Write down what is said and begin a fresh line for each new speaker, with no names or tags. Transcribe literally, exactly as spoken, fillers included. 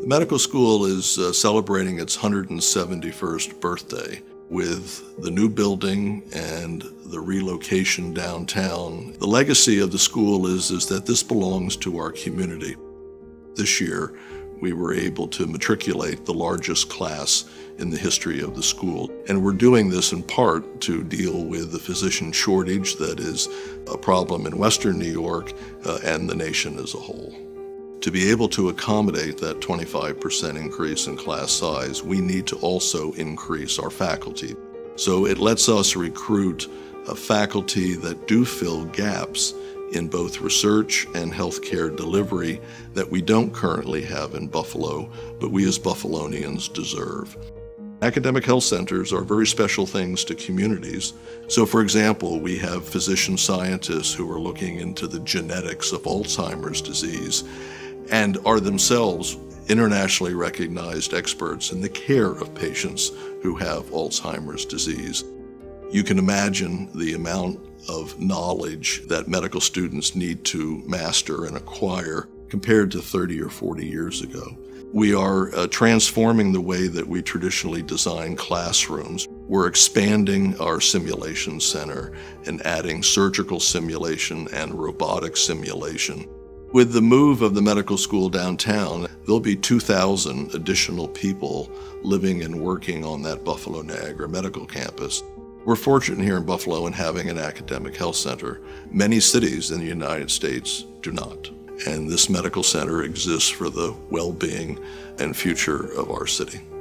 The medical school is uh, celebrating its one hundred seventy-first birthday with the new building and the relocation downtown. The legacy of the school is, is that this belongs to our community. This year, we were able to matriculate the largest class in the history of the school. And we're doing this in part to deal with the physician shortage that is a problem in Western New York uh, and the nation as a whole. To be able to accommodate that twenty-five percent increase in class size, we need to also increase our faculty. So it lets us recruit a faculty that do fill gaps in both research and healthcare delivery that we don't currently have in Buffalo, but we as Buffalonians deserve. Academic health centers are very special things to communities. So for example, we have physician scientists who are looking into the genetics of Alzheimer's disease and are themselves internationally recognized experts in the care of patients who have Alzheimer's disease. You can imagine the amount of knowledge that medical students need to master and acquire compared to thirty or forty years ago. We are uh, transforming the way that we traditionally design classrooms. We're expanding our simulation center and adding surgical simulation and robotic simulation. With the move of the medical school downtown, there'll be two thousand additional people living and working on that Buffalo Niagara Medical Campus. We're fortunate here in Buffalo in having an academic health center. Many cities in the United States do not. And this medical center exists for the well-being and future of our city.